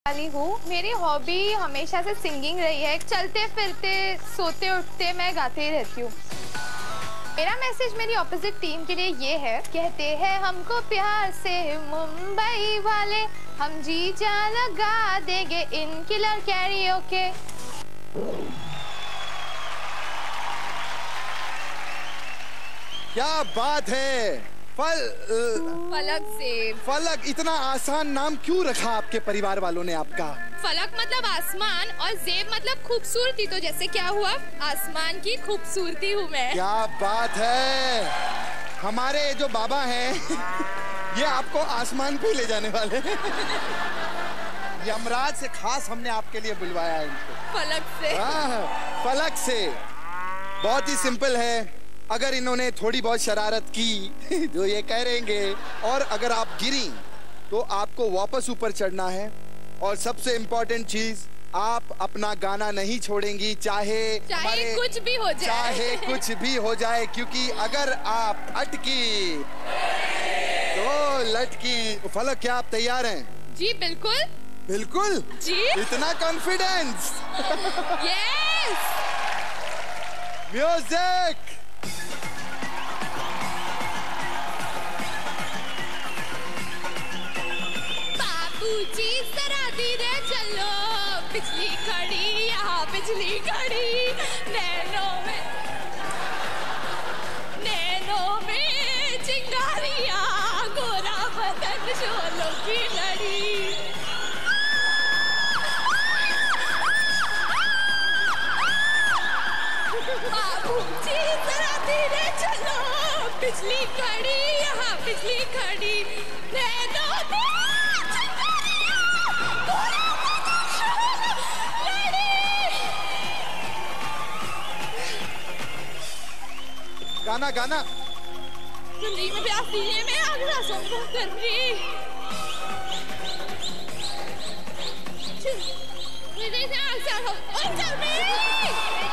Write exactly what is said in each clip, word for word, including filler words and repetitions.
वाली हूँ। मेरी हॉबी हमेशा से सिंगिंग रही है। चलते फिरते सोते उठते मैं गाते ही रहती हूँ। मेरा मैसेज मेरी ऑपोजिट टीम के लिए ये है, कहते हैं हमको प्यार से मुंबई वाले, हम जी जान लगा देंगे इन किलर कैरियोके। क्या बात है। फल फलक से। फलक, इतना आसान नाम क्यों रखा आपके परिवार वालों ने आपका? फलक मतलब आसमान और जेब मतलब खूबसूरती, तो जैसे क्या हुआ, आसमान की खूबसूरती हूँ मैं। क्या बात है। हमारे जो बाबा हैं ये आपको आसमान पे ले जाने वाले हैं। यमराज से खास हमने आपके लिए बुलवाया है इनको। फलक से। हाँ, फलक से। बहुत ही सिंपल है। अगर इन्होंने थोड़ी बहुत शरारत की जो ये कह रहेंगे, और अगर आप गिरी तो आपको वापस ऊपर चढ़ना है। और सबसे इम्पोर्टेंट चीज, आप अपना गाना नहीं छोड़ेंगी, चाहे चाहे कुछ भी हो जाए, चाहे कुछ भी हो जाए, क्योंकि अगर आप अटकी तो लटकी। फलक, क्या आप तैयार हैं? जी बिल्कुल। बिल्कुल जी। इतना कॉन्फिडेंस। यस। म्यूजिक। बाबूजी जरा धीरे चलो, बिजली खड़ी यहाँ बिजली खड़ी, नैनों में नैनों में चिंगारियाँ, गोरा बदन शोलों की लड़ी। बाबूजी जरा धीरे चलो, बिजली खड़ी यहाँ बिजली खड़ी, नैनों में गाना गाना। जिंदगी में प्यास दिए मैं अगला सॉन्ग कर रही। मुझे से आशा हो और चल रही।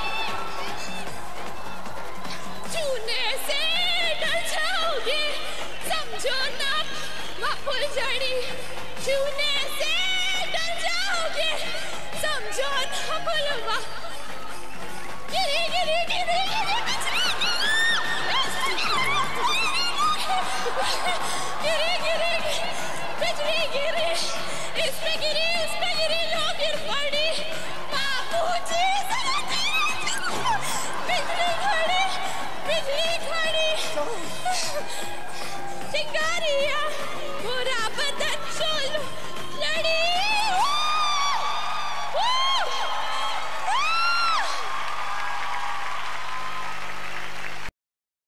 छूने से डर जाओगे, समझो ना मापुल जड़ी। छूने से डर जाओगे, समझो ना बुलवा। गिरी गिरी गिरी गिरी गिरी गिरी बिजली गिरी, इस पे गिरी उस पे गिरी,